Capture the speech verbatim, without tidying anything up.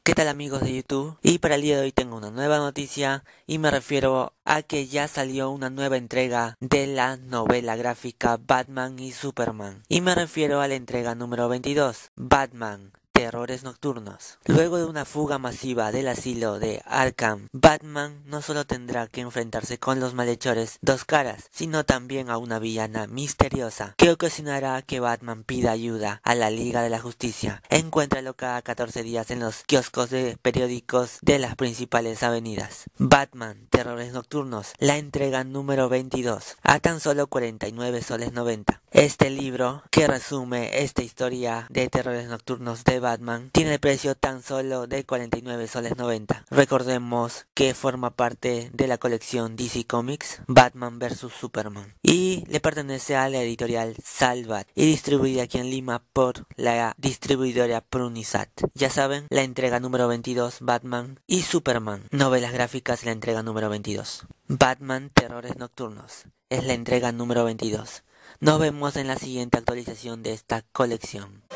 ¿Qué tal amigos de YouTube? Y para el día de hoy tengo una nueva noticia y me refiero a que ya salió una nueva entrega de la novela gráfica Batman y Superman. Y me refiero a la entrega número veintidós, Batman, Terrores Nocturnos. Luego de una fuga masiva del asilo de Arkham, Batman no solo tendrá que enfrentarse con los malhechores Dos Caras, sino también a una villana misteriosa que ocasionará que Batman pida ayuda a la Liga de la Justicia. Encuéntralo cada catorce días en los kioscos de periódicos de las principales avenidas. Batman, Terrores Nocturnos, la entrega número veintidós, a tan solo cuarenta y nueve soles noventa. Este libro, que resume esta historia de Terrores Nocturnos de Batman, tiene el precio tan solo de cuarenta y nueve soles noventa. Recordemos que forma parte de la colección D C Comics Batman versus. Superman y le pertenece a la editorial Salvat y distribuida aquí en Lima por la distribuidora Prunisat. Ya saben, la entrega número veintidós, Batman y Superman. Novelas gráficas, la entrega número veintidós. Batman, Terrores Nocturnos es la entrega número veintidós. Nos vemos en la siguiente actualización de esta colección.